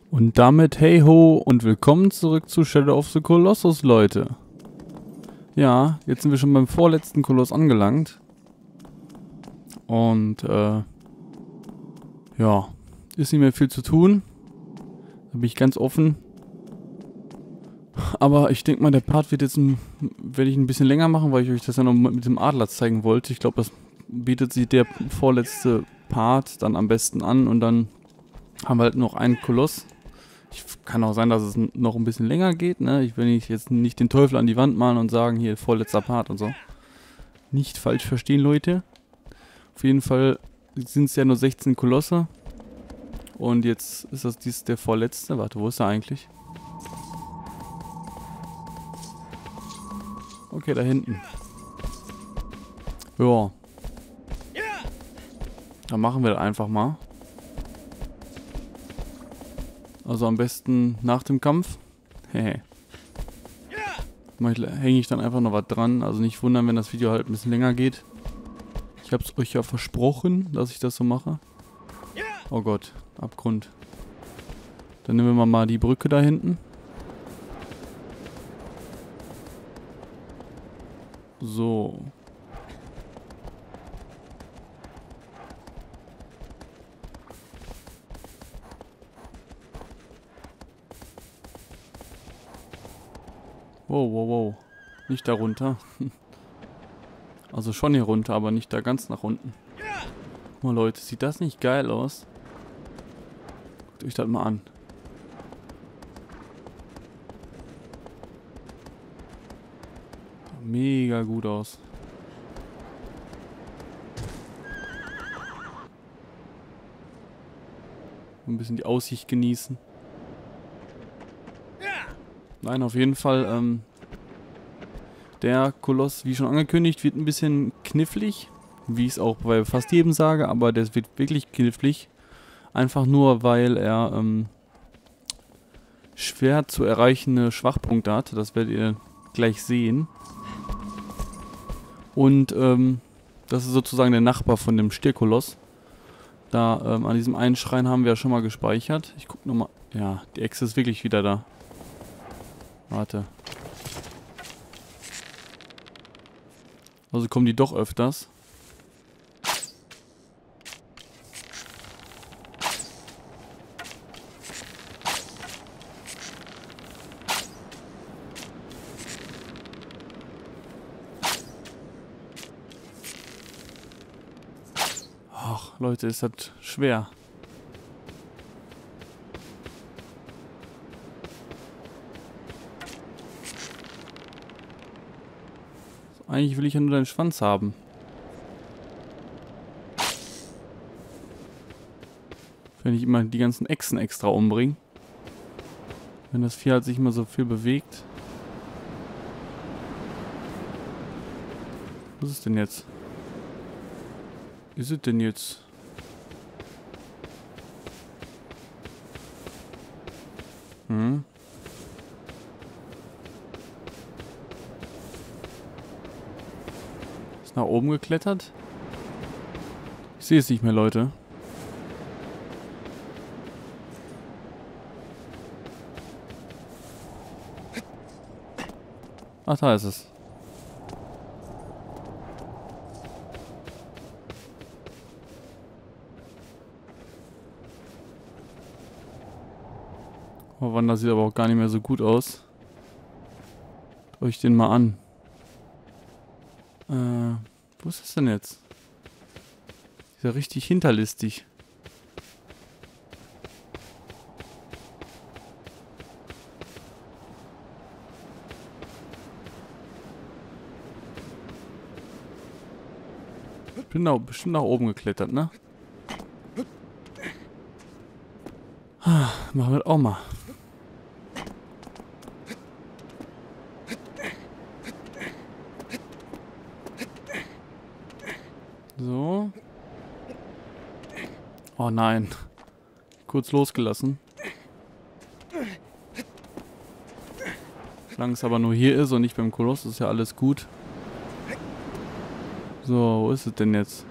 Und damit hey ho und willkommen zurück zu Shadow of the Colossus, Leute. Ja, jetzt sind wir schon beim vorletzten Koloss angelangt. Und ja, ist nicht mehr viel zu tun. Da bin ich ganz offen. Aber ich denke mal, der Part wird jetzt werde ich ein bisschen länger machen, weil ich euch das ja noch mit dem Adler zeigen wollte. Ich glaube, das bietet sich der vorletzte Part dann am besten an und dann haben wir halt noch einen Koloss. Kann auch sein, dass es noch ein bisschen länger geht, ne? Ich will jetzt nicht den Teufel an die Wand malen und sagen, hier, vorletzter Part und so. Nicht falsch verstehen, Leute. Auf jeden Fall sind es ja nur 16 Kolosse. Und jetzt ist dies der vorletzte. Warte, wo ist er eigentlich? Okay, da hinten. Ja. Dann machen wir das einfach mal. Also am besten nach dem Kampf. Hehe. Hänge ich dann einfach noch was dran. Also nicht wundern, wenn das Video halt ein bisschen länger geht. Ich habe es euch ja versprochen, dass ich das so mache. Oh Gott, Abgrund. Dann nehmen wir mal die Brücke da hinten. So. Wow, wow, wow. Nicht da runter. Also schon hier runter, aber nicht da ganz nach unten. Guck mal, Leute, sieht das nicht geil aus? Guckt euch das mal an. Mega gut aus. Ein bisschen die Aussicht genießen. Nein, auf jeden Fall, der Koloss, wie schon angekündigt, wird ein bisschen knifflig. Wie ich es auch bei fast jedem sage, aber der wird wirklich knifflig. Einfach nur, weil er schwer zu erreichende Schwachpunkte hat. Das werdet ihr gleich sehen. Und das ist sozusagen der Nachbar von dem Stierkoloss. Da an diesem einen Schrein haben wir ja schon mal gespeichert. Ich guck nochmal. Ja, die Echse ist wirklich wieder da. Warte. Also kommen die doch öfters. Ach, Leute, ist das schwer. Eigentlich will ich ja nur deinen Schwanz haben. Wenn ich immer die ganzen Echsen extra umbringe. Wenn das Vieh halt sich immer so viel bewegt. Was ist denn jetzt? Wie ist es denn jetzt? Hm? Ist nach oben geklettert? Ich sehe es nicht mehr, Leute. Ach, da ist es. Oh, Wanda sieht aber auch gar nicht mehr so gut aus. Schaut euch den mal an. Wo ist das denn jetzt? Ist ja richtig hinterlistig. Bin da bestimmt nach oben geklettert, ne? Machen wir das auch mal. So. Oh nein. Kurz losgelassen. Solange es aber nur hier ist und nicht beim Koloss, ist ja alles gut. So, wo ist es denn jetzt?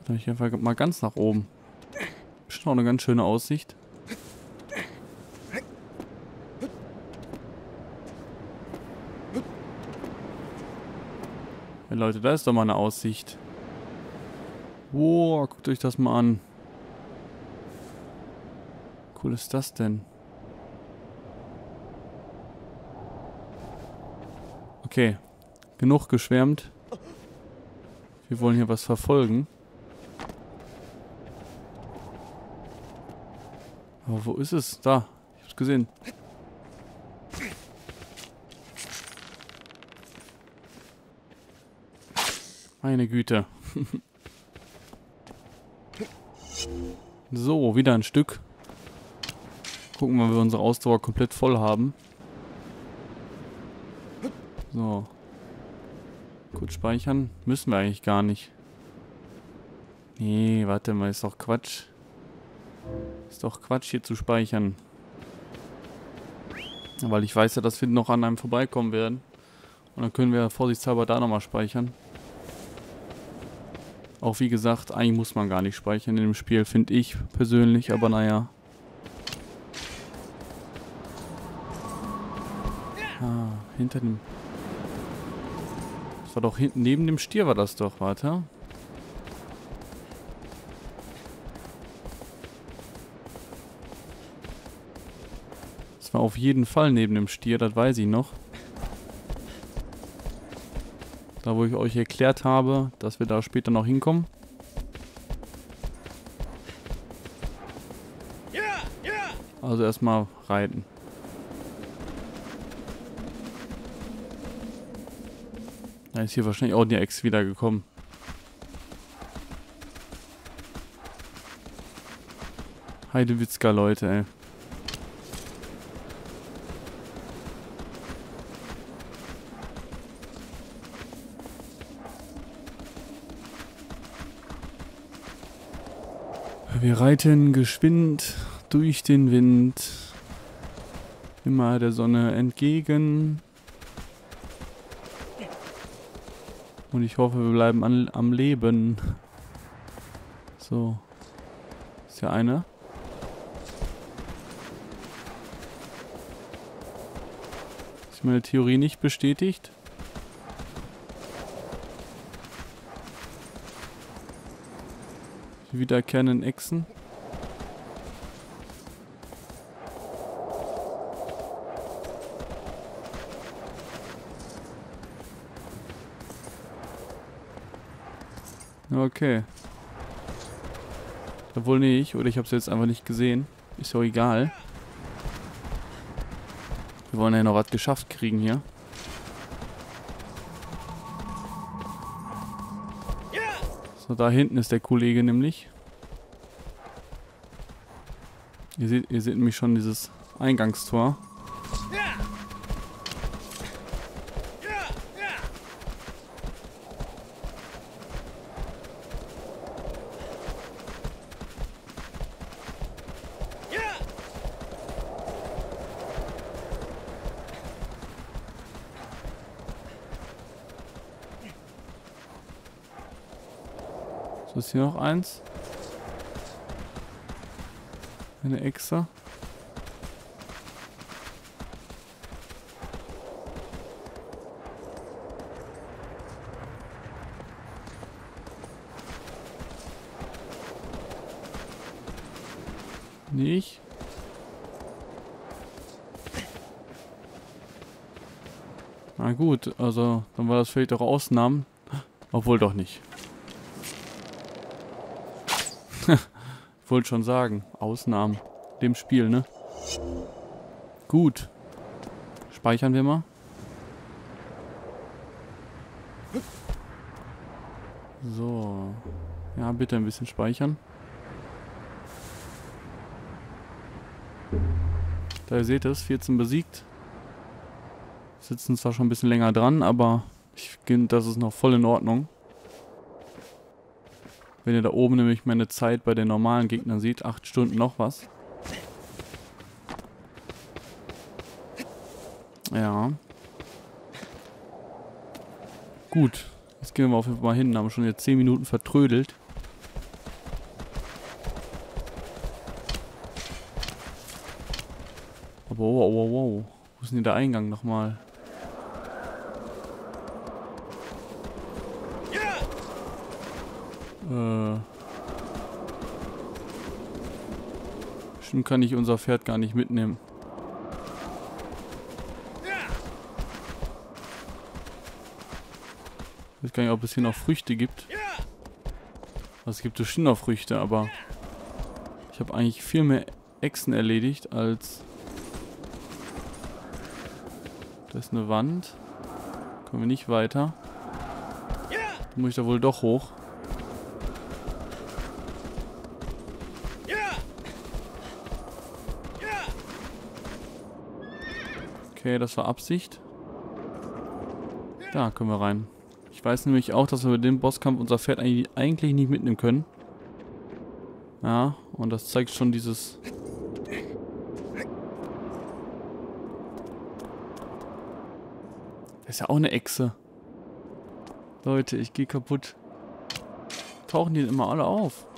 Ich einfach mal ganz nach oben. Bestimmt auch eine ganz schöne Aussicht. Ja, Leute, da ist doch mal eine Aussicht. Wow, guckt euch das mal an. Wie cool ist das denn? Okay, genug geschwärmt. Wir wollen hier was verfolgen. Aber wo ist es? Da, ich hab's gesehen. Meine Güte. So, wieder ein Stück. Gucken, wann wir unsere Ausdauer komplett voll haben. So. Kurz speichern. Müssen wir eigentlich gar nicht. Nee, warte mal, ist doch Quatsch. Ist doch Quatsch, hier zu speichern. Weil ich weiß ja, dass wir noch an einem vorbeikommen werden. Und dann können wir vorsichtshalber da nochmal speichern. Auch wie gesagt, eigentlich muss man gar nicht speichern in dem Spiel, finde ich persönlich, aber naja. Ah, hinter dem... Das war doch hinten, neben dem Stier war das doch, warte. Das war auf jeden Fall neben dem Stier, das weiß ich noch. Da, wo ich euch erklärt habe, dass wir da später noch hinkommen. Also erstmal reiten. Da ist hier wahrscheinlich auch die Ex wiedergekommen. Heidewitzka, Leute, ey. Wir reiten geschwind durch den Wind, immer der Sonne entgegen. Und ich hoffe, wir bleiben am Leben. So. Ist ja einer. Ist meine Theorie nicht bestätigt? Die wiederkehrenden Echsen. Okay. Obwohl nicht, oder ich habe es jetzt einfach nicht gesehen. Ist ja egal. Wir wollen ja noch was geschafft kriegen hier. So, da hinten ist der Kollege nämlich. Ihr seht nämlich schon dieses Eingangstor. So, ist hier noch eins. Eine Echse. Nicht. Na gut, also dann war das vielleicht auch Ausnahmen. Obwohl doch nicht. Ich wollte schon sagen, Ausnahmen. Dem Spiel, ne? Gut. Speichern wir mal. So. Ja, bitte ein bisschen speichern. Da ihr seht es, 14 besiegt. Sitzen zwar schon ein bisschen länger dran, aber ich finde, das ist noch voll in Ordnung. Wenn ihr da oben nämlich meine Zeit bei den normalen Gegnern seht, 8 Stunden noch was. Ja. Gut. Jetzt gehen wir mal auf jeden Fall mal hin. Haben schon jetzt 10 Minuten vertrödelt. Aber wow, wow, wow. Wo ist denn der Eingang nochmal? Bestimmt kann ich unser Pferd gar nicht mitnehmen. Ich weiß gar nicht, ob es hier noch Früchte gibt. Also es gibt bestimmt noch Früchte, aber ich habe eigentlich viel mehr Echsen erledigt als... Da ist eine Wand. Kommen wir nicht weiter. Dann muss ich da wohl doch hoch. Okay, das war Absicht. Da können wir rein. Ich weiß nämlich auch, dass wir mit dem Bosskampf unser Pferd eigentlich nicht mitnehmen können. Ja, und das zeigt schon dieses... Das ist ja auch eine Echse. Leute, ich gehe kaputt. Tauchen die denn immer alle auf?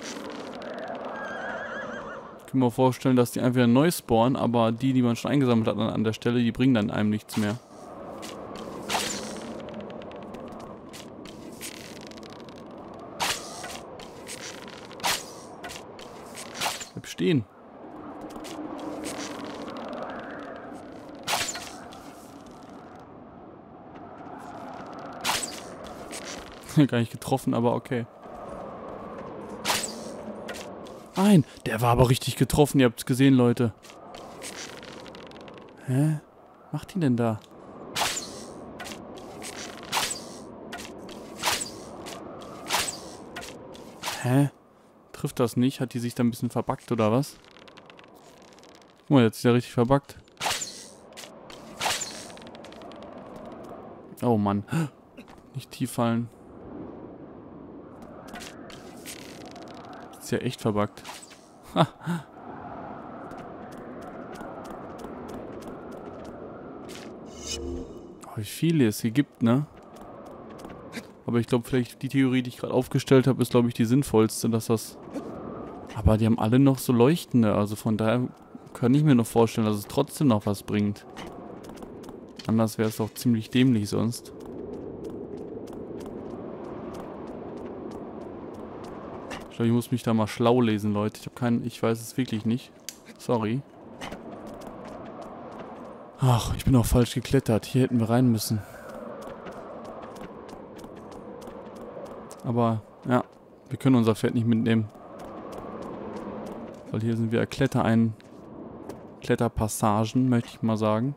Ich kann mir vorstellen, dass die einfach neu spawnen, aber die man schon eingesammelt hat an der Stelle, die bringen dann einem nichts mehr. Bleib stehen. Gar nicht getroffen, aber okay. Nein, der war aber richtig getroffen. Ihr habt es gesehen, Leute. Hä? Was macht die denn da? Hä? Trifft das nicht? Hat die sich da ein bisschen verbuggt oder was? Oh, jetzt ist ja richtig verbuggt. Oh Mann. Nicht tief fallen. Ist ja echt verbuggt. Oh, wie viele es hier gibt, ne? Aber ich glaube, vielleicht die Theorie, die ich gerade aufgestellt habe, ist, glaube ich, die sinnvollste, dass das... Aber die haben alle noch so leuchtende, also von daher kann ich mir noch vorstellen, dass es trotzdem noch was bringt. Anders wäre es doch ziemlich dämlich sonst. Ich glaube, ich muss mich da mal schlau lesen, Leute. Ich weiß es wirklich nicht. Sorry. Ach, ich bin auch falsch geklettert. Hier hätten wir rein müssen. Aber, ja, wir können unser Pferd nicht mitnehmen. Weil hier sind wir Kletterpassagen, möchte ich mal sagen.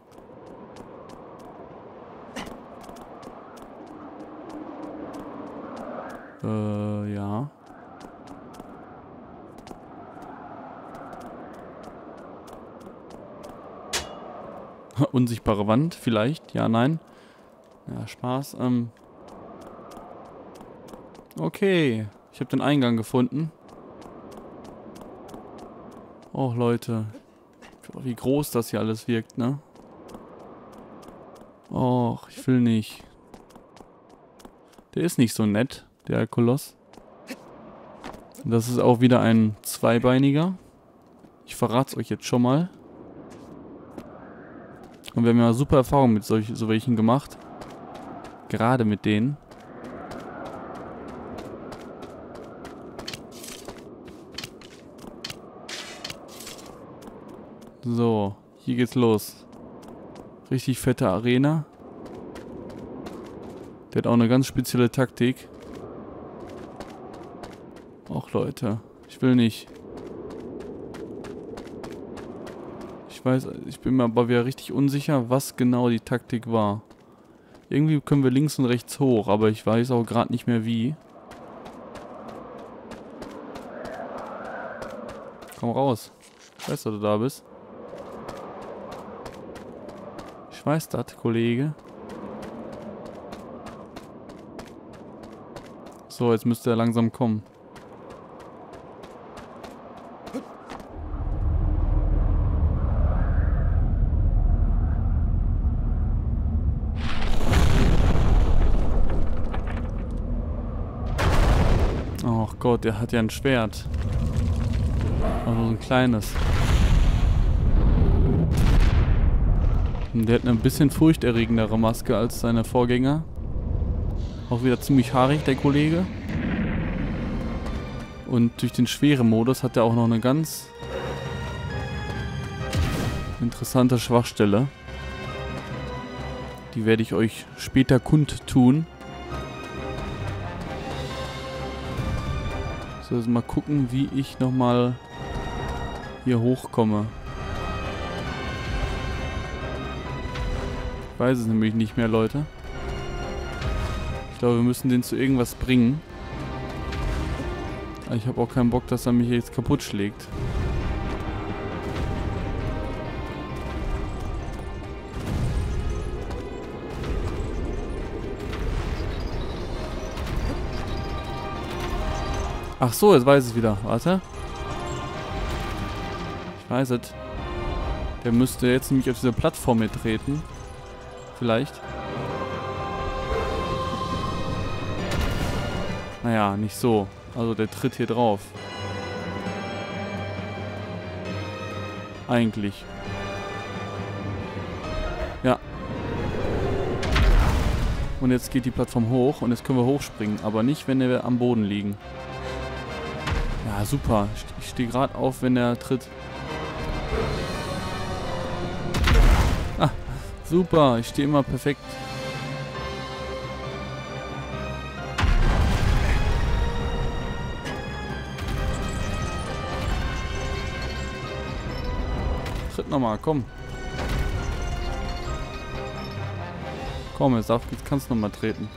Ja. Unsichtbare Wand, vielleicht. Ja, nein. Ja, Spaß. Okay. Ich habe den Eingang gefunden. Oh, Leute. Wie groß das hier alles wirkt, ne? Och, ich will nicht. Der ist nicht so nett, der Koloss. Das ist auch wieder ein Zweibeiniger. Ich verrate es euch jetzt schon mal. Und wir haben ja super Erfahrungen mit so welchen gemacht. Gerade mit denen. So, hier geht's los. Richtig fette Arena. Der hat auch eine ganz spezielle Taktik. Och Leute, ich will nicht. Ich weiß, ich bin mir aber wieder richtig unsicher, was genau die Taktik war. Irgendwie können wir links und rechts hoch, aber ich weiß auch gerade nicht mehr wie. Komm raus. Ich weiß, dass du da bist. Ich weiß das, Kollege. So, jetzt müsste er langsam kommen. Oh Gott, der hat ja ein Schwert. Also so ein kleines. Und der hat eine bisschen furchterregendere Maske als seine Vorgänger. Auch wieder ziemlich haarig, der Kollege. Und durch den Schwere-Modus hat er auch noch eine ganz interessante Schwachstelle. Die werde ich euch später kundtun. So, jetzt mal gucken, wie ich nochmal hier hochkomme. Ich weiß es nämlich nicht mehr, Leute. Ich glaube, wir müssen den zu irgendwas bringen. Aber ich habe auch keinen Bock, dass er mich jetzt kaputt schlägt. Ach so, jetzt weiß ich wieder. Warte. Ich weiß es. Der müsste jetzt nämlich auf diese Plattform hier treten. Vielleicht. Naja, nicht so. Also der tritt hier drauf. Eigentlich. Ja. Und jetzt geht die Plattform hoch und jetzt können wir hochspringen. Aber nicht, wenn wir am Boden liegen. Ja, super. Ich stehe gerade auf, wenn er tritt. Ah, super. Ich stehe immer perfekt. Tritt nochmal, komm. Komm, jetzt kannst du nochmal treten.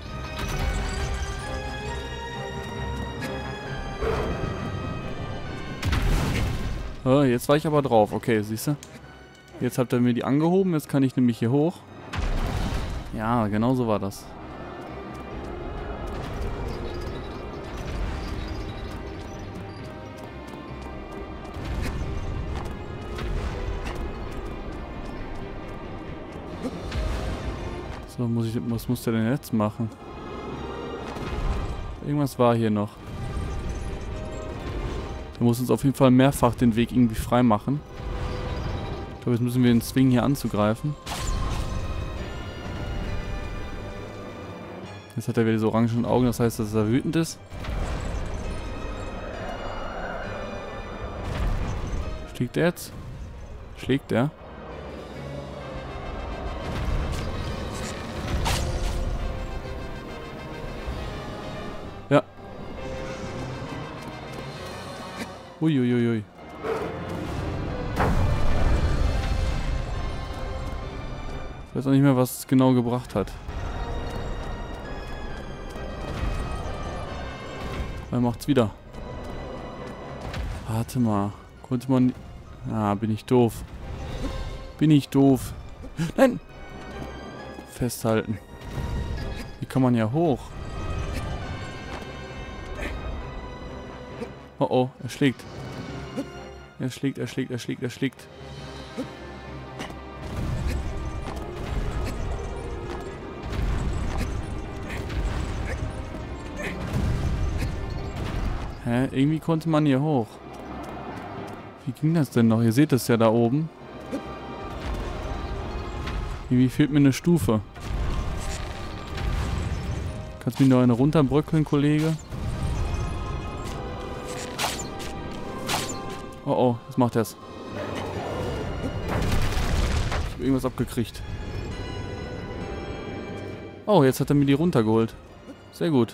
Jetzt war ich aber drauf. Okay, siehst du? Jetzt habt ihr mir die angehoben. Jetzt kann ich nämlich hier hoch. Ja, genau so war das. So, was muss der denn jetzt machen? Irgendwas war hier noch. Der muss uns auf jeden Fall mehrfach den Weg irgendwie frei machen. Ich glaube, jetzt müssen wir ihn zwingen, hier anzugreifen. Jetzt hat er wieder so orangen Augen, das heißt, dass er wütend ist. Schlägt er jetzt? Schlägt er? Ja. Uiuiui. Ich weiß auch nicht mehr, was es genau gebracht hat. Er macht's wieder. Warte mal. Konnte man... Ah, bin ich doof. Bin ich doof. Nein! Festhalten. Wie kann man ja hoch? Oh oh, er schlägt. Er schlägt. Hä? Irgendwie konnte man hier hoch. Wie ging das denn noch? Ihr seht es ja da oben. Irgendwie fehlt mir eine Stufe. Kannst du mir noch eine runterbröckeln, Kollege? Oh oh, was macht das? Ich habe irgendwas abgekriegt. Oh, jetzt hat er mir die runtergeholt. Sehr gut.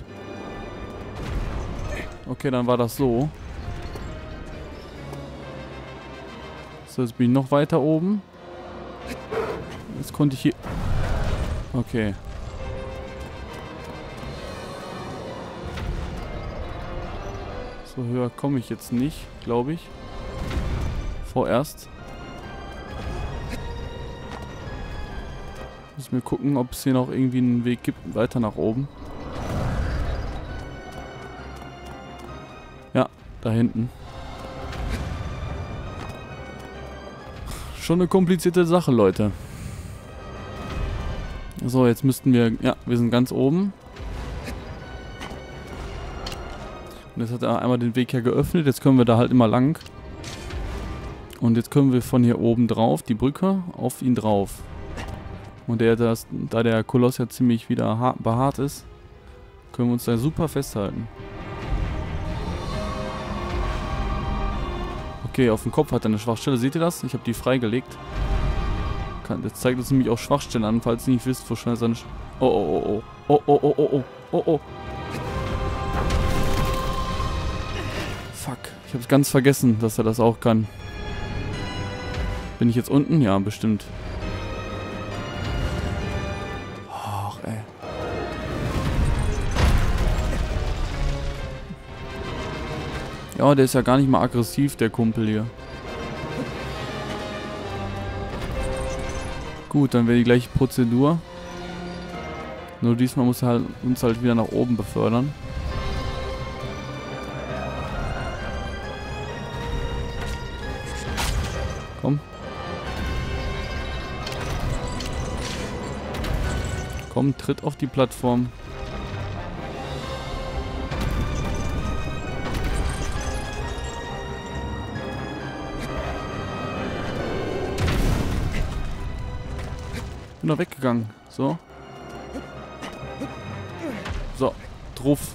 Okay, dann war das so. So, jetzt bin ich noch weiter oben. Jetzt konnte ich hier... Okay. So höher komme ich jetzt nicht, glaube ich. Vorerst. Muss mir gucken, ob es hier noch irgendwie einen Weg gibt, weiter nach oben. Ja, da hinten. Schon eine komplizierte Sache, Leute. So, jetzt müssten wir... Ja, wir sind ganz oben. Und jetzt hat er einmal den Weg hier geöffnet. Jetzt können wir da halt immer lang. Und jetzt können wir von hier oben drauf, die Brücke, auf ihn drauf. Und da der Koloss ja ziemlich wieder behaart ist, können wir uns da super festhalten. Okay, auf dem Kopf hat er eine Schwachstelle. Seht ihr das? Ich habe die freigelegt. Das zeigt uns nämlich auch Schwachstellen an, falls ihr nicht wisst, wo schnell seine... Oh, oh, oh, oh. Oh, oh, oh, oh, oh. Oh, oh. Fuck. Ich hab's ganz vergessen, dass er das auch kann. Bin ich jetzt unten? Ja, bestimmt. Ach, ey. Ja, der ist ja gar nicht mal aggressiv, der Kumpel hier. Gut, dann wäre die gleiche Prozedur. Nur diesmal muss er uns halt wieder nach oben befördern. Komm. Komm, tritt auf die Plattform. Bin doch weggegangen. So. So. Druff.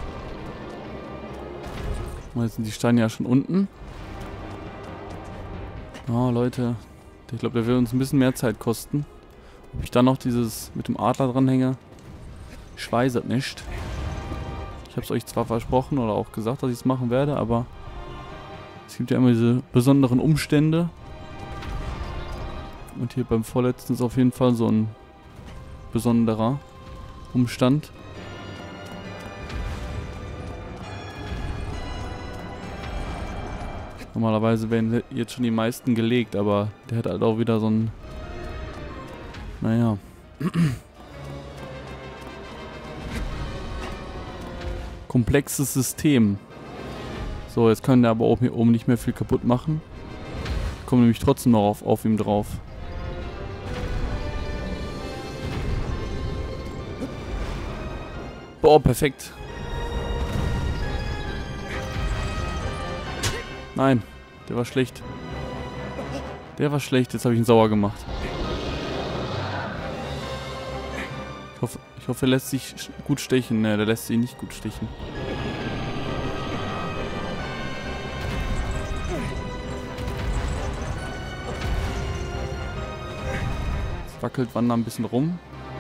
Und jetzt sind die Steine ja schon unten. Oh, Leute. Ich glaube, der will uns ein bisschen mehr Zeit kosten. Ob ich dann noch dieses mit dem Adler dranhänge? Ich weiß es nicht. Ich habe es euch zwar versprochen oder auch gesagt, dass ich es machen werde, aber es gibt ja immer diese besonderen Umstände. Und hier beim vorletzten ist auf jeden Fall so ein besonderer Umstand. Normalerweise werden jetzt schon die meisten gelegt, aber der hat halt auch wieder so ein... Naja. Komplexes System. So, jetzt können der aber auch hier oben nicht mehr viel kaputt machen. Kommen nämlich trotzdem noch auf ihm drauf. Boah, perfekt. Nein, der war schlecht. Der war schlecht, jetzt habe ich ihn sauer gemacht. Ich hoffe, er lässt sich gut stechen. Ne, der lässt sich nicht gut stechen. Jetzt wackelt Wanda ein bisschen rum.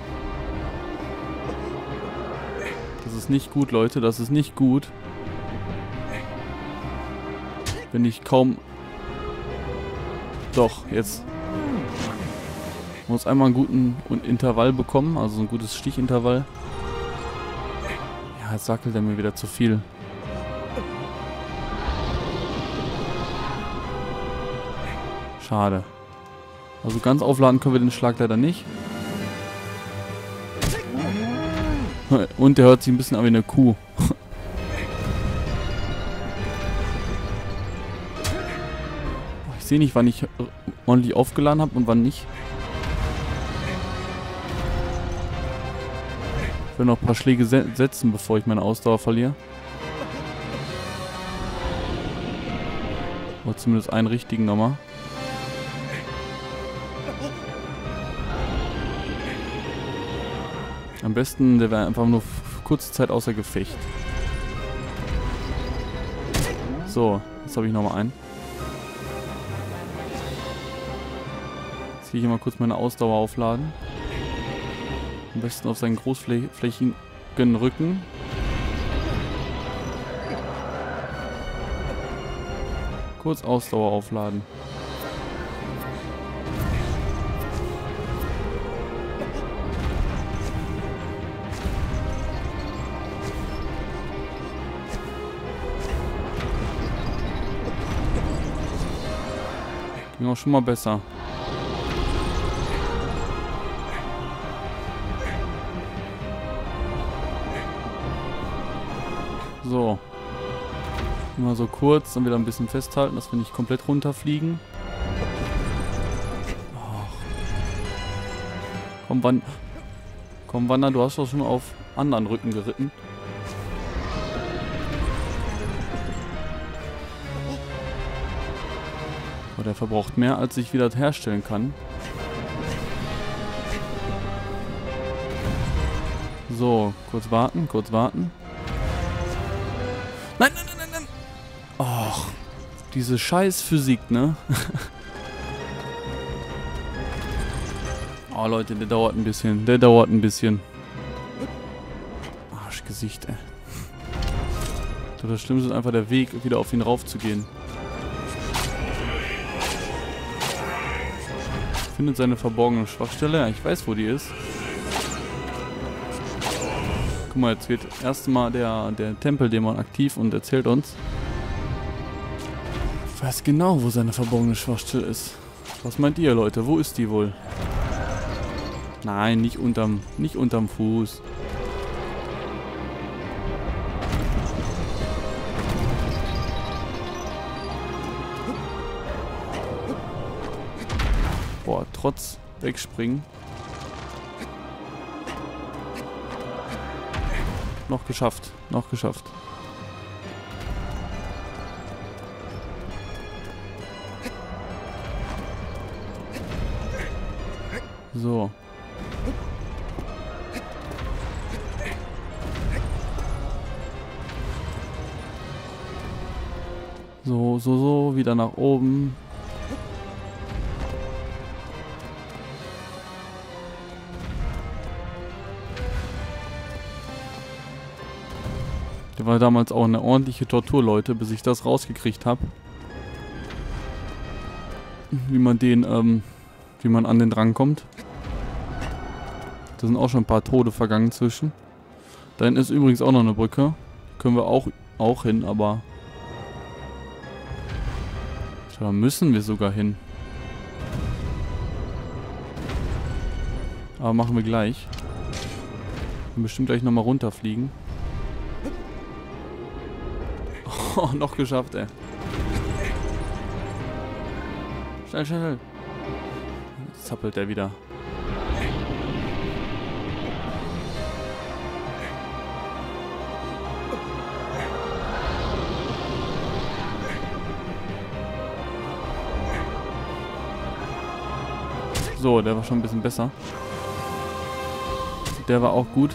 Das ist nicht gut, Leute. Das ist nicht gut. Wenn ich kaum... Doch, jetzt... Muss einmal einen guten Intervall bekommen, also so ein gutes Stichintervall. Ja, jetzt wackelt er mir wieder zu viel. Schade. Also ganz aufladen können wir den Schlag leider nicht. Und der hört sich ein bisschen an wie eine Kuh. Ich sehe nicht, wann ich ordentlich aufgeladen habe und wann nicht. Ich will noch ein paar Schläge setzen, bevor ich meine Ausdauer verliere. Oder zumindest einen richtigen nochmal. Am besten, der wäre einfach nur für kurze Zeit außer Gefecht. So, jetzt habe ich nochmal einen. Jetzt gehe ich mal kurz meine Ausdauer aufladen. Am besten auf seinen großflächigen Rücken. Kurz Ausdauer aufladen. Ging auch schon mal besser. So. Mal so kurz, dann wieder ein bisschen festhalten, dass wir nicht komplett runterfliegen. Och. Komm, Wanda, du hast doch schon auf anderen Rücken geritten. Oh, der verbraucht mehr, als ich wieder herstellen kann. So, kurz warten, kurz warten. Nein, nein, nein, nein, nein. Och, diese scheiß Physik, ne? Oh, Leute, der dauert ein bisschen. Der dauert ein bisschen. Arschgesicht, ey. So, das Schlimmste ist einfach der Weg, wieder auf ihn raufzugehen. Findet seine verborgene Schwachstelle. Ja, ich weiß, wo die ist. Guck mal, jetzt wird erstmal der Tempeldämon aktiv und erzählt uns. Ich weiß genau, wo seine verborgene Schwachstelle ist. Was meint ihr, Leute? Wo ist die wohl? Nein, nicht unterm Fuß. Boah, trotz wegspringen. Noch geschafft, noch geschafft. So. So, wieder nach oben. Der war damals auch eine ordentliche Tortur, Leute, bis ich das rausgekriegt habe. Wie man an den Drang kommt. Da sind auch schon ein paar Tode vergangen zwischen. Da hinten ist übrigens auch noch eine Brücke. Können wir auch hin, aber... Da müssen wir sogar hin. Aber machen wir gleich. Wir können bestimmt gleich nochmal runterfliegen. Oh, noch geschafft, ey. Schnell, schnell, schnell. Jetzt zappelt er wieder. So, der war schon ein bisschen besser. Der war auch gut.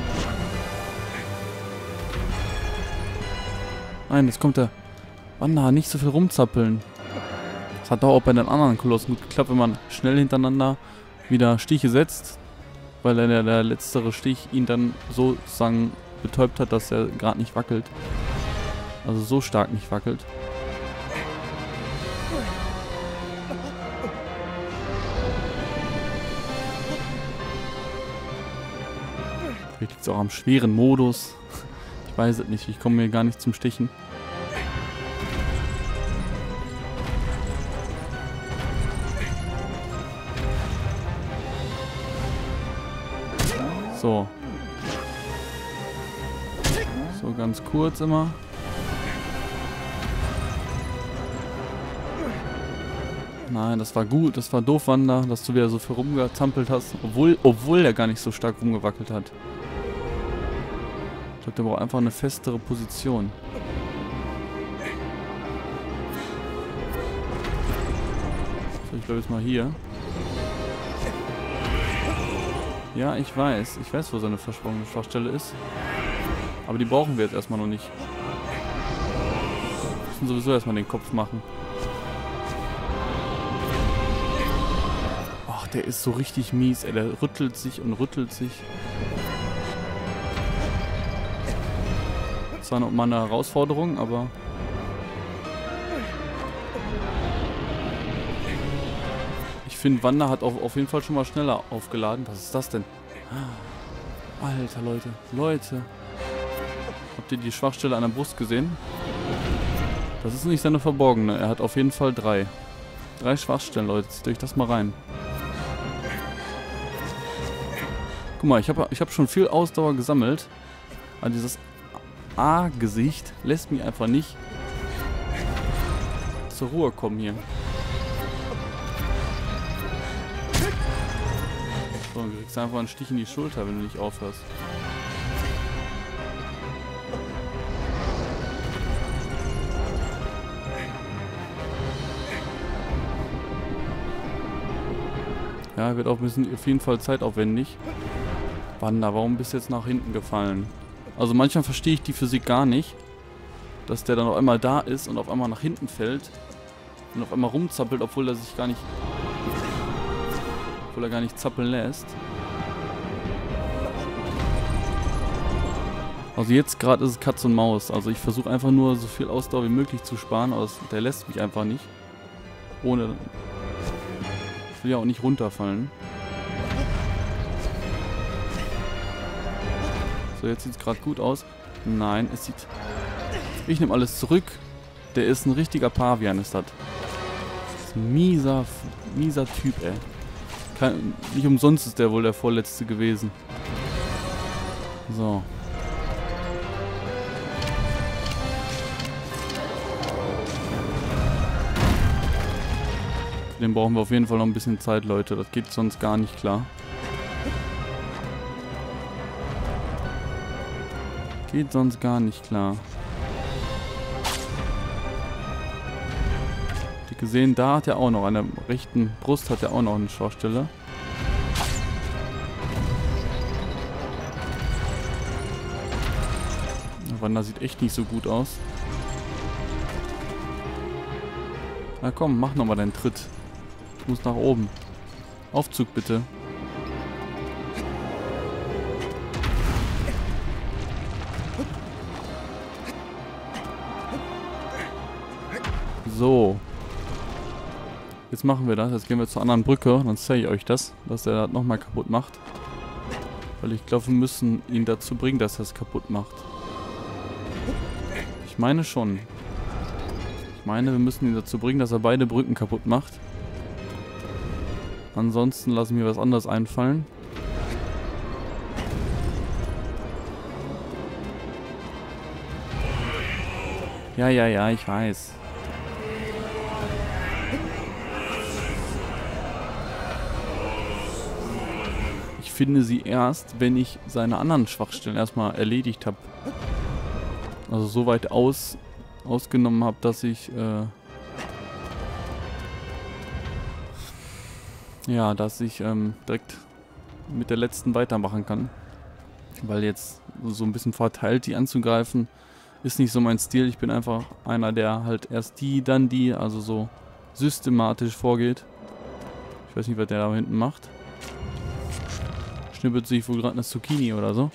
Nein, jetzt kommt der Wanda, nicht so viel rumzappeln. Das hat doch auch bei den anderen Kolossen gut geklappt, wenn man schnell hintereinander wieder Stiche setzt. Weil der letztere Stich ihn dann sozusagen betäubt hat, dass er gerade nicht wackelt. Also so stark nicht wackelt. Vielleicht liegt es auch am schweren Modus. Ich weiß es nicht, ich komme mir gar nicht zum Stichen. So. So ganz kurz immer. Nein, das war gut, das war doof, Wanda, dass du wieder so viel rumgezampelt hast, obwohl der gar nicht so stark rumgewackelt hat. Ich glaube, der braucht einfach eine festere Position. So, ich glaube jetzt mal hier. Ja, ich weiß, wo seine versprochene Schwachstelle ist. Aber die brauchen wir jetzt erstmal noch nicht. Wir müssen sowieso erstmal den Kopf machen. Ach, der ist so richtig mies, ey. Der rüttelt sich und rüttelt sich. Das war noch mal eine Herausforderung, aber... Ich finde, Wanda hat auf jeden Fall schon mal schneller aufgeladen. Was ist das denn? Alter, Leute. Leute. Habt ihr die Schwachstelle an der Brust gesehen? Das ist nicht seine verborgene. Er hat auf jeden Fall 3. 3 Schwachstellen, Leute. Zieht euch das mal rein. Guck mal, ich hab schon viel Ausdauer gesammelt. Aber dieses A-Gesicht lässt mich einfach nicht zur Ruhe kommen hier. So, du kriegst einfach einen Stich in die Schulter, wenn du nicht aufhörst. Ja, wird auch ein bisschen auf jeden Fall zeitaufwendig. Wanda, warum bist du jetzt nach hinten gefallen? Also manchmal verstehe ich die Physik gar nicht. Dass der dann auf einmal da ist und auf einmal nach hinten fällt. Und auf einmal rumzappelt, obwohl er sich gar nicht... Obwohl er gar nicht zappeln lässt. Also jetzt gerade ist es Katz und Maus. Also ich versuche einfach nur so viel Ausdauer wie möglich zu sparen. Aber der lässt mich einfach nicht. Ohne... Ich will ja auch nicht runterfallen. So, jetzt sieht es gerade gut aus. Nein, es sieht... Ich nehme alles zurück. Der ist ein richtiger Pavian, ist das. Das ist ein mieser Typ, ey. Nicht umsonst ist der wohl der Vorletzte gewesen. So. Für den brauchen wir auf jeden Fall noch ein bisschen Zeit, Leute. Das geht sonst gar nicht klar. Geht sonst gar nicht klar. Gesehen, da hat er auch noch, an der rechten Brust hat er auch noch eine Schwachstelle. Wanda sieht echt nicht so gut aus. Na komm, mach nochmal deinen Tritt. Ich muss nach oben. Aufzug bitte. So. Jetzt machen wir das. Jetzt gehen wir zur anderen Brücke. Dann zeige ich euch das, dass er das nochmal kaputt macht. Weil ich glaube, wir müssen ihn dazu bringen, dass er es kaputt macht. Ich meine schon. Ich meine, wir müssen ihn dazu bringen, dass er beide Brücken kaputt macht. Ansonsten lasse ich mir was anderes einfallen. Ja, ich weiß. Ich finde sie erst, wenn ich seine anderen Schwachstellen erstmal erledigt habe. Also so weit ausgenommen habe, dass ich direkt mit der letzten weitermachen kann. Weil jetzt so ein bisschen verteilt die anzugreifen, ist nicht so mein Stil. Ich bin einfach einer, der halt erst die, dann die, also so systematisch vorgeht. Ich weiß nicht, was der da hinten macht. Schnippelt sich wohl gerade eine Zucchini oder so.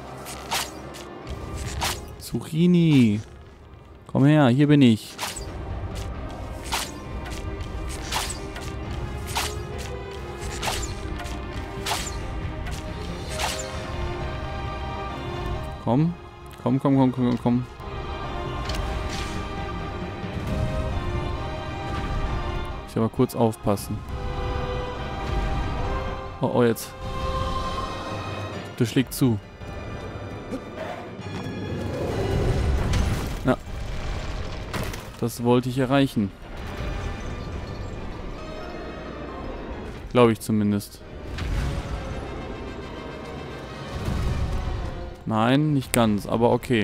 Zucchini! Komm her, hier bin ich. Komm. Komm. Ich aber kurz aufpassen. Oh, jetzt. Der schlägt zu. Ja. Das wollte ich erreichen. Glaube ich zumindest. Nein, nicht ganz, aber okay.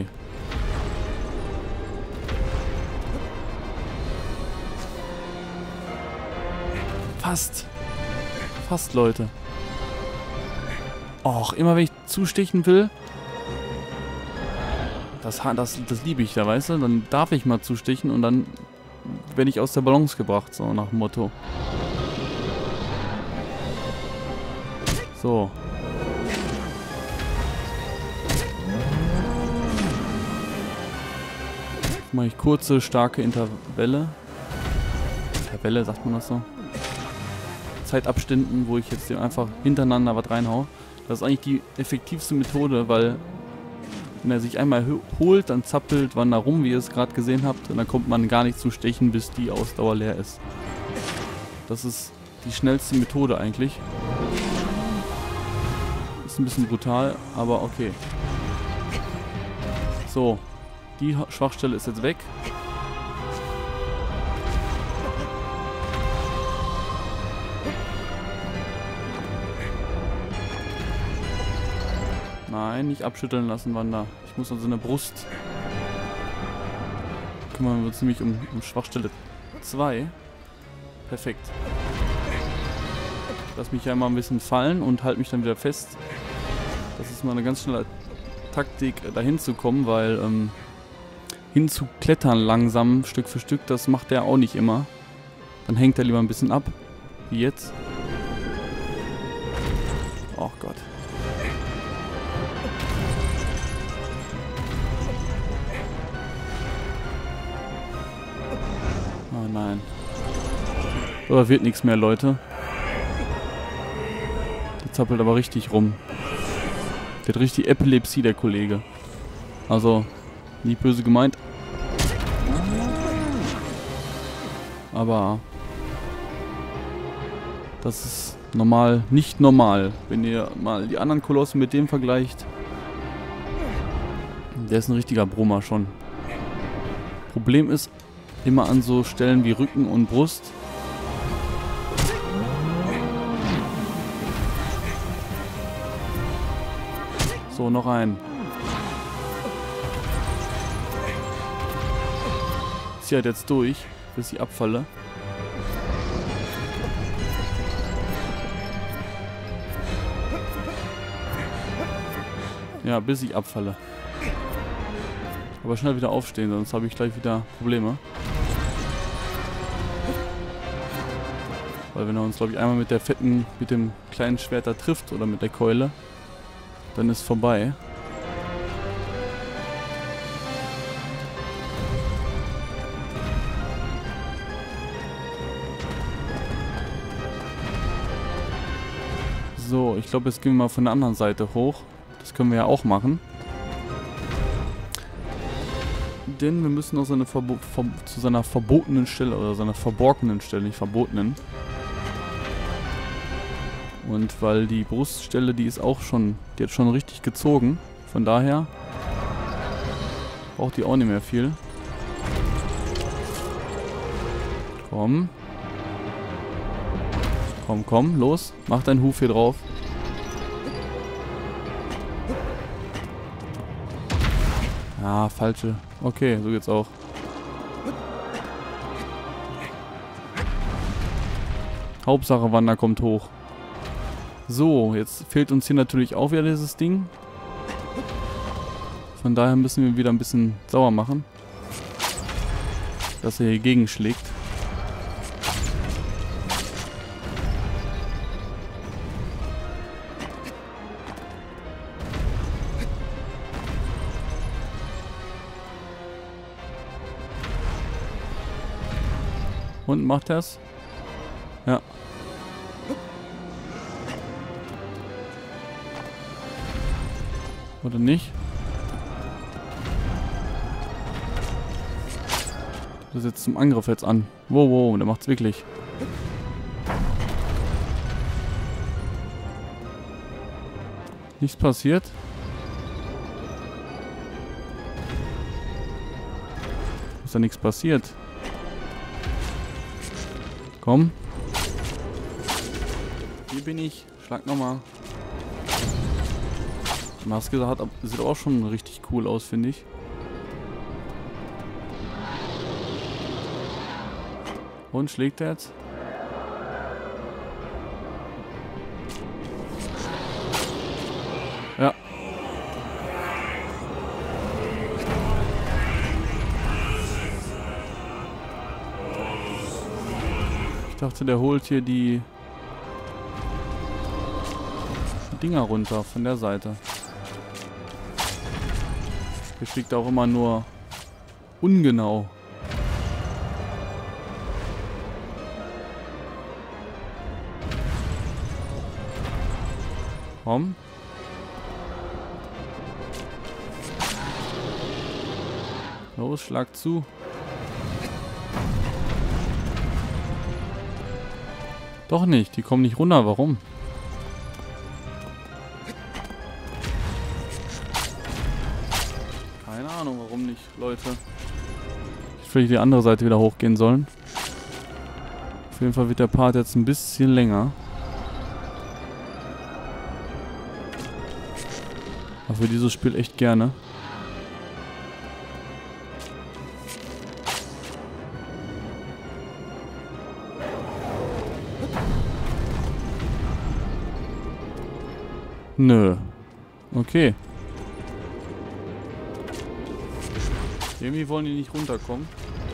Fast. Fast, Leute. Och, immer wenn ich zustechen will. Das liebe ich da, weißt du? Dann darf ich mal zustechen und dann werde ich aus der Balance gebracht, so nach dem Motto. So. Jetzt mache ich kurze, starke Intervalle. Intervalle, sagt man das so? Zeitabständen, wo ich jetzt einfach hintereinander was reinhaue. Das ist eigentlich die effektivste Methode, weil wenn er sich einmal holt, dann zappelt Wanda rum, wie ihr es gerade gesehen habt, und dann kommt man gar nicht zu stechen, bis die Ausdauer leer ist. Das ist die schnellste Methode eigentlich. Ist ein bisschen brutal, aber okay. So, die Schwachstelle ist jetzt weg. Nein, nicht abschütteln lassen, Wanda. Ich muss an seine Brust. Kümmern wir uns nämlich um Schwachstelle 2. Perfekt. Lass mich ja mal ein bisschen fallen und halte mich dann wieder fest. Das ist mal eine ganz schnelle Taktik, dahin zu kommen, weil hinzuklettern langsam, Stück für Stück, das macht er auch nicht immer. Dann hängt er lieber ein bisschen ab, wie jetzt. Oh Gott. Oh nein. So, wird nichts mehr, Leute. Der zappelt aber richtig rum. Der hat richtig Epilepsie, der Kollege. Also, nicht böse gemeint. Aber das ist normal, nicht normal. Wenn ihr mal die anderen Kolosse mit dem vergleicht. Der ist ein richtiger Brummer schon. Problem ist, immer an so Stellen wie Rücken und Brust. So, noch ein. Ich ziehe halt jetzt durch, bis ich abfalle. Ja, bis ich abfalle. Aber schnell wieder aufstehen, sonst habe ich gleich wieder Probleme. Weil wenn er uns, glaube ich, einmal mit dem kleinen Schwert da trifft oder mit der Keule, dann ist vorbei. So, ich glaube, jetzt gehen wir mal von der anderen Seite hoch. Das können wir ja auch machen. Denn wir müssen noch zu seiner verbotenen Stelle oder seiner verborgenen Stelle, nicht verbotenen. Und weil die Bruststelle, die hat schon richtig gezogen. Von daher braucht die auch nicht mehr viel. Komm. Komm, komm, los. Mach deinen Huf hier drauf. Ah, falsche. Okay, so geht's auch. Hauptsache Wander kommt hoch. So, jetzt fehlt uns hier natürlich auch wieder dieses Ding. Von daher müssen wir wieder ein bisschen sauer machen. Dass er hier gegenschlägt. Und macht er's? Ja. Oder nicht? Das setzt zum Angriff jetzt an. Wow, wow, der macht's wirklich. Nichts passiert. Ist da nichts passiert? Komm. Hier bin ich. Schlag nochmal. Die Maske sieht auch schon richtig cool aus, finde ich. Und schlägt er jetzt? Ja. Ich dachte, der holt hier die Dinger runter von der Seite. Der schlägt auch immer nur ungenau. Komm. Los, schlag zu. Doch nicht, die kommen nicht runter. Warum? Keine Ahnung, warum nicht, Leute. Ich will die andere Seite wieder hochgehen sollen. Auf jeden Fall wird der Part jetzt ein bisschen länger. Aber für dieses Spiel echt gerne. Nö. Okay. Irgendwie wollen die nicht runterkommen.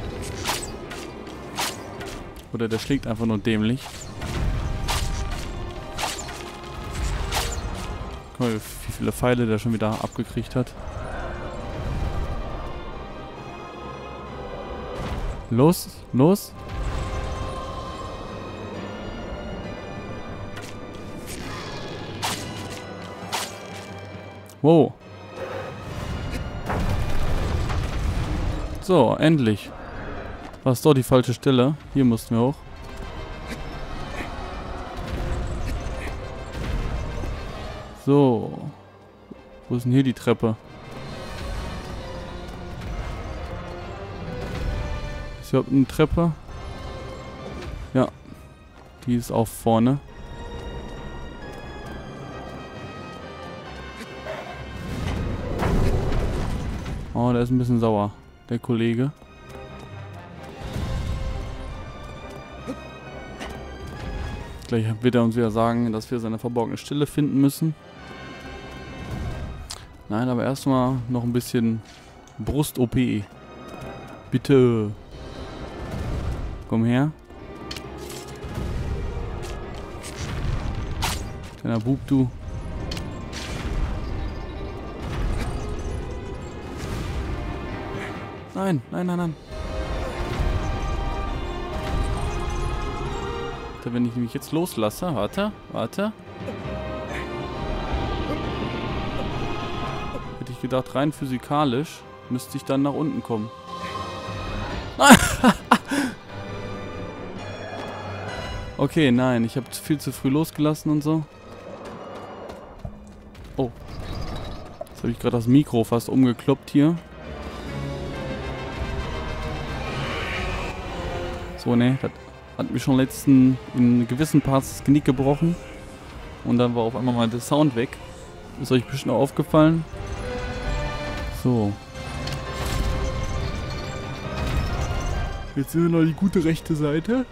Oder der schlägt einfach nur dämlich. Guck mal, wie viele Pfeile der schon wieder abgekriegt hat. Los, los. Wow. So, endlich. War es doch die falsche Stelle. Hier mussten wir hoch. So. Wo ist denn hier die Treppe? Ist hier überhaupt eine Treppe? Ja. Die ist auch vorne. Oh, der ist ein bisschen sauer, der Kollege. Gleich wird er uns wieder sagen, dass wir seine verborgene Stille finden müssen. Nein, aber erstmal noch ein bisschen Brust-OP. Bitte. Komm her. Kleiner Bub, du. Nein, nein, nein, nein. Wenn ich mich jetzt loslasse, warte, warte. Hätte ich gedacht, rein physikalisch müsste ich dann nach unten kommen. Okay, nein, ich habe viel zu früh losgelassen und so. Oh. Jetzt habe ich gerade das Mikro fast umgekloppt hier. So, ne, das hat mir schon in gewissen Parts das Genick gebrochen. Und dann war auf einmal mal der Sound weg. Ist euch bestimmt auch aufgefallen. So. Jetzt sind wir noch die gute rechte Seite.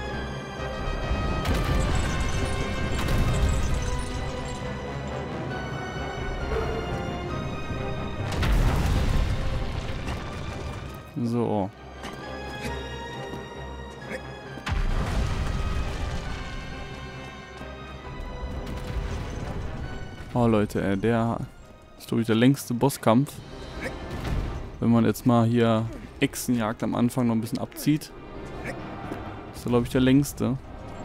So. Oh Leute, der ist glaube ich der längste Bosskampf. Wenn man jetzt mal hier Echsenjagd am Anfang noch ein bisschen abzieht. Ist glaube ich der längste.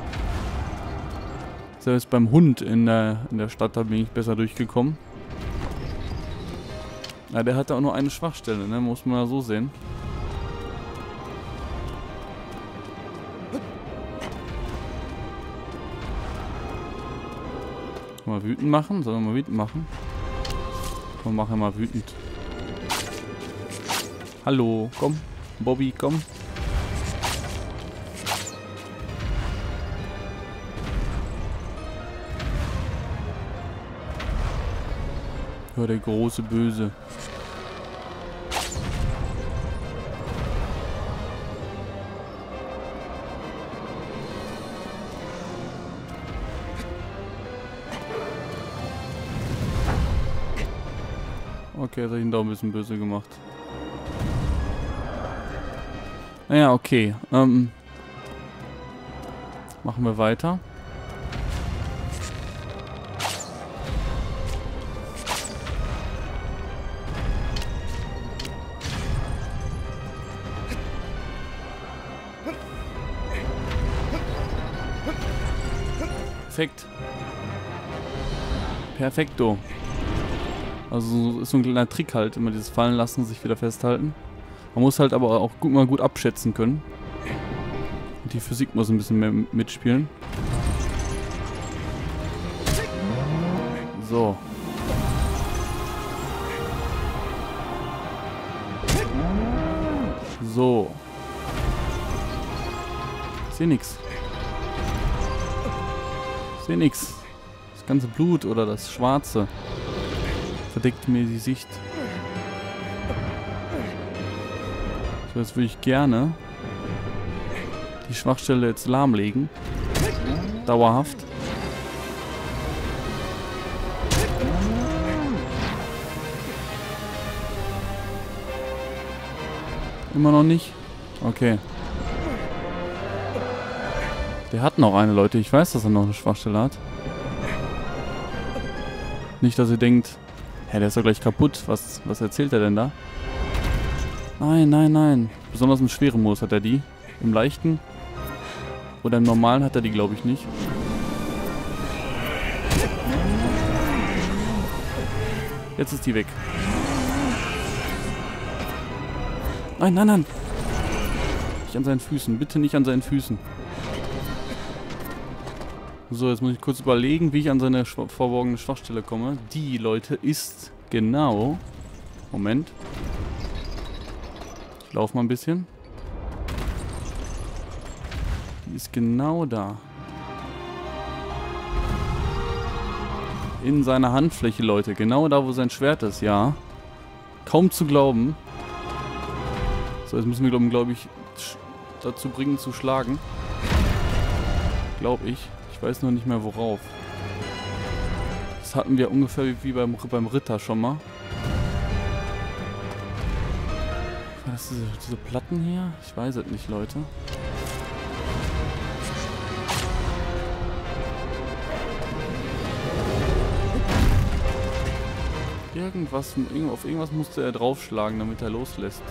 Selbst beim Hund in der Stadt, da bin ich besser durchgekommen. Ja, der hatte auch nur eine Schwachstelle, ne? Muss man ja so sehen. Mal wütend machen? Sollen wir mal wütend machen? Komm, mach mal wütend. Hallo, komm. Bobby, komm. Ja, der große Böse. Okay, jetzt habe ich ihn da ein bisschen böse gemacht. Naja, okay. Machen wir weiter. Perfekt. Perfekto. Also ist so ein kleiner Trick halt, immer dieses Fallen lassen, sich wieder festhalten. Man muss halt aber auch mal gut abschätzen können. Und die Physik muss ein bisschen mehr mitspielen. So. So. Ich seh nix. Ich seh nix. Das ganze Blut oder das Schwarze verdeckt mir die Sicht. So, jetzt würde ich gerne die Schwachstelle jetzt lahmlegen. Dauerhaft. Immer noch nicht? Okay. Der hat noch eine, Leute. Ich weiß, dass er noch eine Schwachstelle hat. Nicht, dass ihr denkt, hä, der ist doch gleich kaputt. Was erzählt er denn da? Nein, nein, nein. Besonders im schweren Modus hat er die. Im leichten. Oder im normalen hat er die, glaube ich, nicht. Jetzt ist die weg. Nein, nein, nein. Nicht an seinen Füßen. Bitte nicht an seinen Füßen. So, jetzt muss ich kurz überlegen, wie ich an seine verborgene Schwachstelle komme. Die, Leute, ist genau... Moment. Ich laufe mal ein bisschen. Die ist genau da. In seiner Handfläche, Leute. Genau da, wo sein Schwert ist, ja. Kaum zu glauben. So, jetzt müssen wir, glaube ich, dazu bringen, zu schlagen. Glaube ich. Ich weiß noch nicht mehr, worauf. Das hatten wir ungefähr wie beim Ritter schon mal. War das diese Platten hier? Ich weiß es nicht, Leute. Auf irgendwas musste er draufschlagen, damit er loslässt.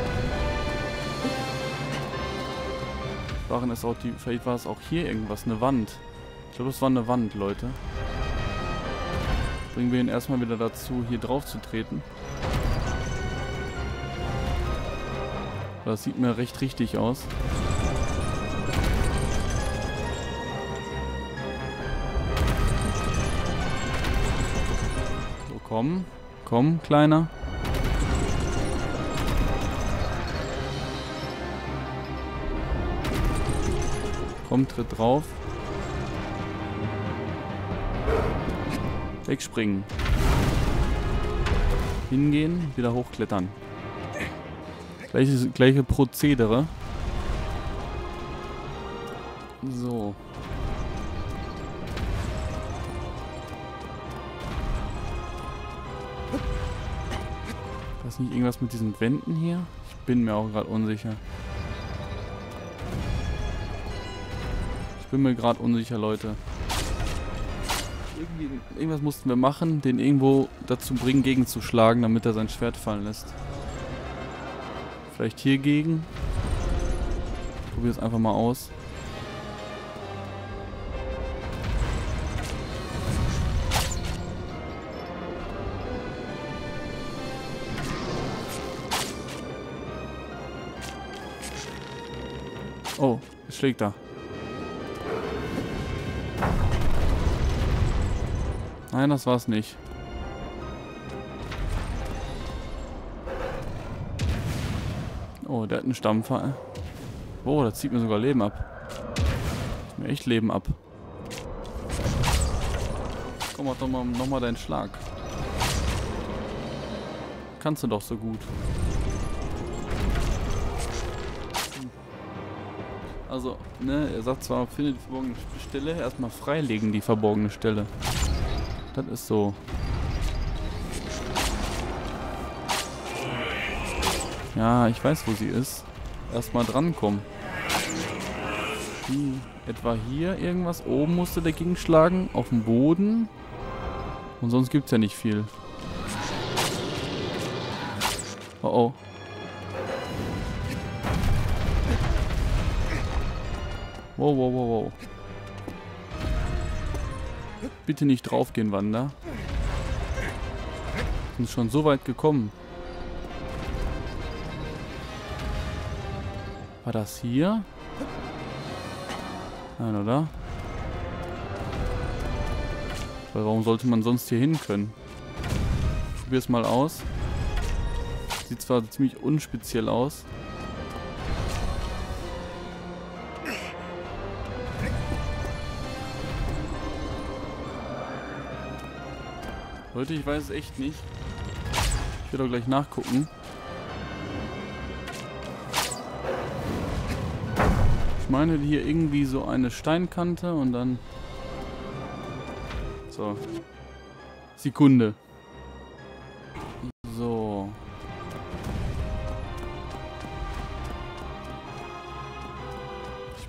Vielleicht war es auch hier irgendwas, eine Wand. Ich glaube, das war eine Wand, Leute. Bringen wir ihn erstmal wieder dazu, hier drauf zu treten. Das sieht mir recht richtig aus. So, komm. Komm, Kleiner. Komm, tritt drauf. Wegspringen. Hingehen, wieder hochklettern. Gleiche Prozedere. So. Ist nicht irgendwas mit diesen Wänden hier? Ich bin mir auch gerade unsicher. Ich bin mir gerade unsicher, Leute. Irgendwas mussten wir machen, den irgendwo dazu bringen, gegenzuschlagen, damit er sein Schwert fallen lässt. Vielleicht hier gegen. Ich probiere es einfach mal aus. Oh, es schlägt da. Nein, das war's nicht. Oh, der hat einen Stampfer. Oh, das zieht mir sogar Leben ab. Zieht mir echt Leben ab. Komm, mach doch mal nochmal deinen Schlag. Kannst du doch so gut. Also, ne, er sagt zwar, findet die verborgene Stelle, erstmal freilegen die verborgene Stelle. Das ist so. Ja, ich weiß, wo sie ist. Erstmal drankommen. Etwa hier irgendwas? Oben musste der gegenschlagen, auf dem Boden. Und sonst gibt's ja nicht viel. Oh oh. Wow, wow, wow, wow. Bitte nicht draufgehen, Wander. Sind schon so weit gekommen. War das hier? Nein, oder? Weil warum sollte man sonst hier hin können? Ich probiere es mal aus. Sieht zwar ziemlich unspeziell aus. Leute, ich weiß es echt nicht. Ich werde auch gleich nachgucken. Ich meine hier irgendwie so eine Steinkante und dann... So. Sekunde. So.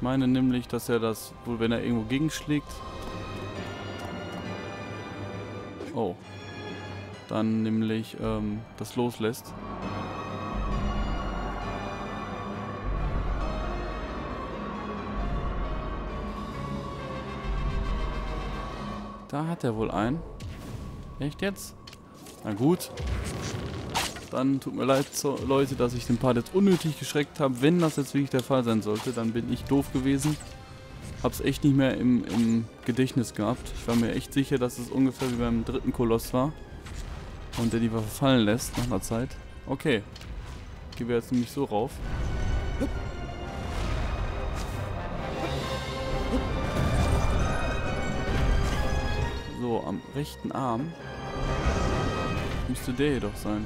meine nämlich, dass er das wohl, wenn er irgendwo gegenschlägt... Oh. Dann nämlich das loslässt. Da hat er wohl einen. Echt jetzt? Na gut. Dann tut mir leid, Leute, dass ich den Part jetzt unnötig geschreckt habe. Wenn das jetzt wirklich der Fall sein sollte, dann bin ich doof gewesen. Hab's echt nicht mehr im Gedächtnis gehabt. Ich war mir echt sicher, dass es ungefähr wie beim dritten Koloss war. Und der die Waffe fallen lässt nach einer Zeit. Okay. Gehen wir jetzt nämlich so rauf. So, am rechten Arm müsste der jedoch sein.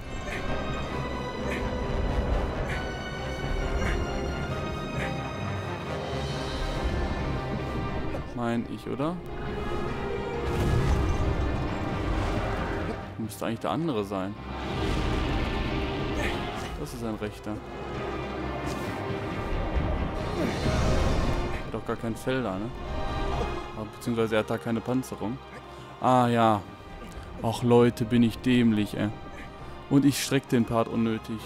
Mein ich, oder? Müsste eigentlich der andere sein. Das ist ein rechter. Hat doch gar kein Fell da, ne? Beziehungsweise er hat da keine Panzerung. Ah ja. Ach Leute, bin ich dämlich, ey. Und ich strecke den Part unnötig.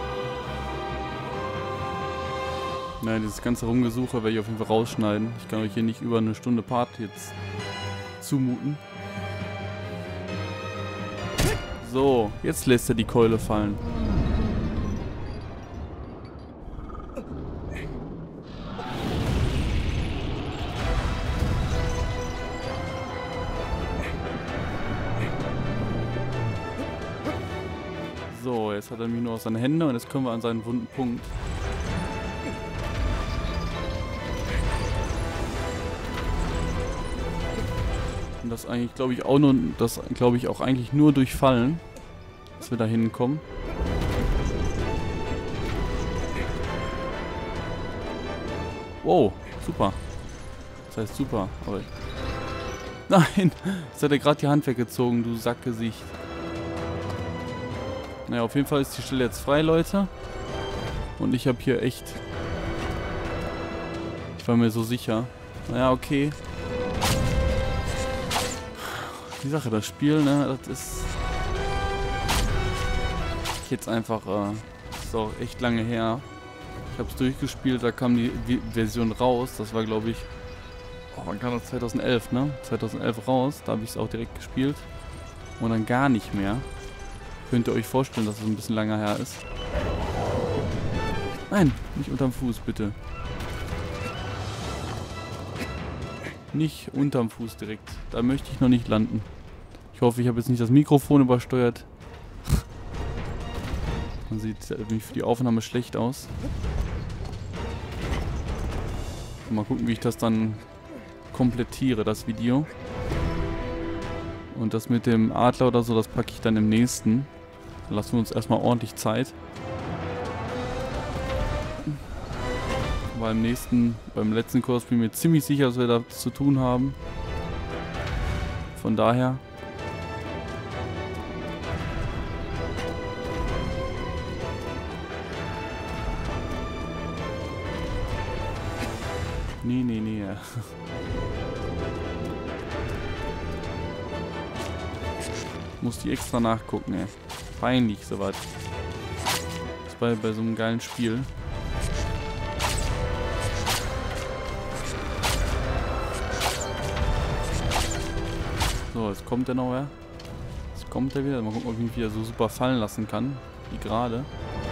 Naja, dieses ganze Rumgesuche werde ich auf jeden Fall rausschneiden. Ich kann euch hier nicht über eine Stunde Part jetzt zumuten. So, jetzt lässt er die Keule fallen. So, jetzt hat er mich nur auf seine Hände und jetzt kommen wir an seinen wunden Punkt. Und das eigentlich, glaube ich, auch eigentlich nur durch Fallen, dass wir da hinkommen. Wow, super. Das heißt super, aber... Nein! Jetzt hat er gerade die Hand weggezogen, du Sackgesicht. Naja, auf jeden Fall ist die Stelle jetzt frei, Leute. Und ich habe hier echt... Ich war mir so sicher. Naja, okay. Die Sache, das Spiel, ne, das ist... Jetzt einfach, das ist auch echt lange her. Ich habe es durchgespielt, da kam die Version raus. Das war, glaube ich... Oh, wann kam das? 2011, ne? 2011 raus. Da habe ich es auch direkt gespielt. Und dann gar nicht mehr. Könnt ihr euch vorstellen, dass es ein bisschen länger her ist. Nein, nicht unterm Fuß, bitte. Nicht unterm Fuß direkt. Da möchte ich noch nicht landen. Ich hoffe, ich habe jetzt nicht das Mikrofon übersteuert. Man sieht für die Aufnahme schlecht aus. Mal gucken, wie ich das dann komplettiere, das Video. Und das mit dem Adler oder so, das packe ich dann im nächsten. Dann lassen wir uns erstmal ordentlich Zeit. Beim letzten Kurs bin ich mir ziemlich sicher, dass wir da zu tun haben. Von daher. Nee. Muss die extra nachgucken, ey. Peinlich, soweit. Das war bei so einem geilen Spiel. So, jetzt kommt er noch, ja. Jetzt kommt er wieder. Mal gucken, ob ich ihn wieder so super fallen lassen kann. Wie gerade.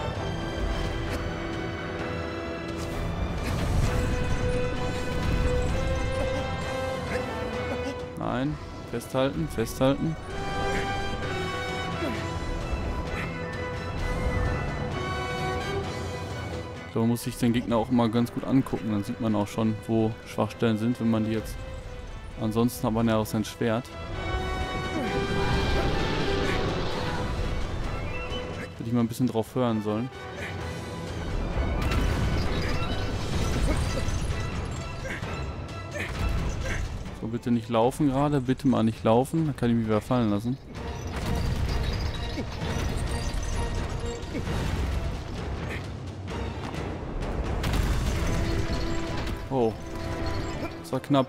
Nein. Festhalten, festhalten. So, man muss sich den Gegner auch immer ganz gut angucken. Dann sieht man auch schon, wo Schwachstellen sind, wenn man die jetzt... Ansonsten hat man ja auch sein Schwert. Hätte ich mal ein bisschen drauf hören sollen. So, bitte nicht laufen gerade. Bitte mal nicht laufen. Dann kann ich mich wieder fallen lassen. Oh. Das war knapp.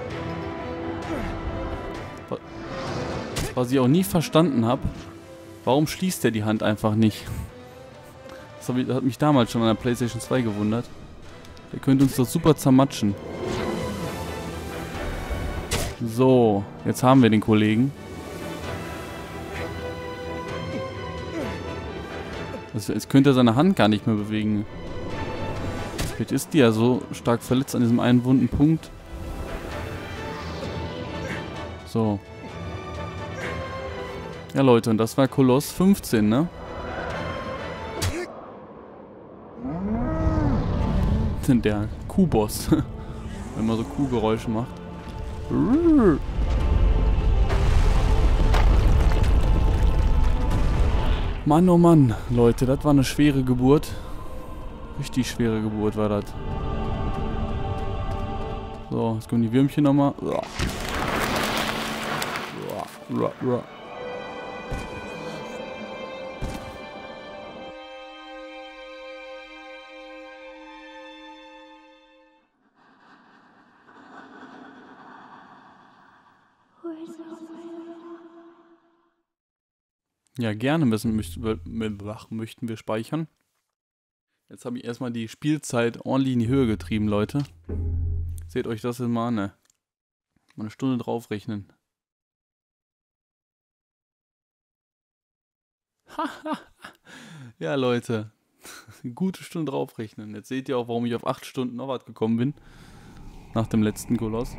Was ich auch nie verstanden habe, warum schließt er die Hand einfach nicht? Das hat mich damals schon an der PlayStation 2 gewundert. Der könnte uns doch super zermatschen. So, jetzt haben wir den Kollegen. Jetzt könnte er seine Hand gar nicht mehr bewegen. Jetzt ist die ja so stark verletzt an diesem einen wunden Punkt. So. Ja, Leute, und das war Koloss 15, ne? Der Kuhboss. Wenn man so Kuhgeräusche macht. Mann, oh Mann, Leute, das war eine schwere Geburt. Richtig schwere Geburt war das. So, jetzt kommen die Würmchen nochmal. Ja, gerne möchten wir speichern. Jetzt habe ich erstmal die Spielzeit ordentlich in die Höhe getrieben, Leute. Seht euch das jetzt mal an, ne? Mal eine Stunde draufrechnen. Ja, Leute. Eine gute Stunde draufrechnen. Jetzt seht ihr auch, warum ich auf 8 Stunden noch was gekommen bin. Nach dem letzten Koloss.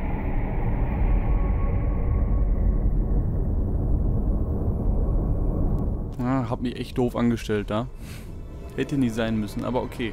Ja, hab mich echt doof angestellt da. Hätte nie sein müssen, aber okay.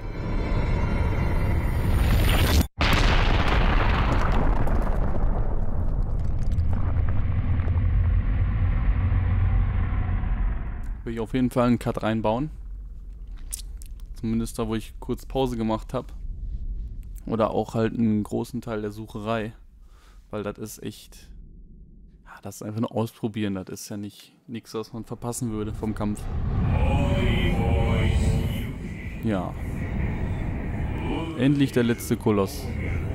Will ich auf jeden Fall einen Cut reinbauen. Zumindest da, wo ich kurz Pause gemacht habe. Oder auch halt einen großen Teil der Sucherei. Weil das ist echt... Ja, das ist einfach nur ausprobieren. Das ist ja nicht nichts, was man verpassen würde vom Kampf. Ja. Endlich der letzte Koloss.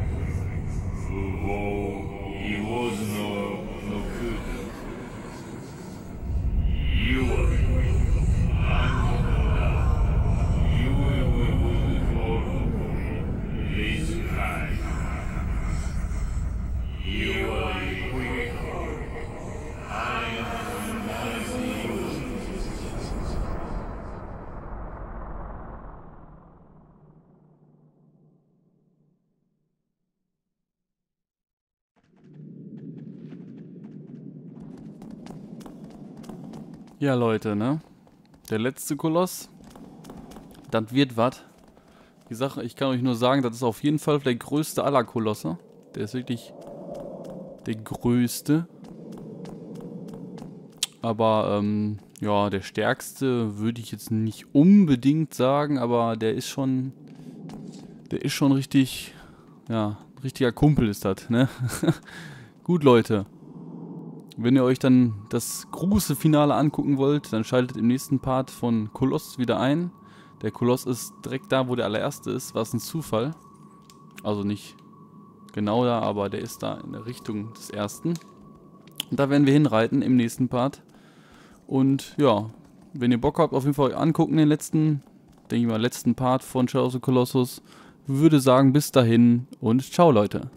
Ja, Leute, ne? Der letzte Koloss. Das wird was. Die Sache, ich kann euch nur sagen, das ist auf jeden Fall der größte aller Kolosse. Der ist wirklich der größte. Aber, ja, der stärkste würde ich jetzt nicht unbedingt sagen, aber der ist schon richtig, ja, ein richtiger Kumpel ist das, ne? Gut, Leute. Wenn ihr euch dann das große Finale angucken wollt, dann schaltet im nächsten Part von Koloss wieder ein. Der Koloss ist direkt da, wo der allererste ist, was ein Zufall. Also nicht genau da, aber der ist da in der Richtung des ersten. Und da werden wir hinreiten im nächsten Part. Und ja, wenn ihr Bock habt, auf jeden Fall angucken den letzten, denke ich mal, letzten Part von Shadow of the Colossus. Würde sagen, bis dahin und ciao, Leute.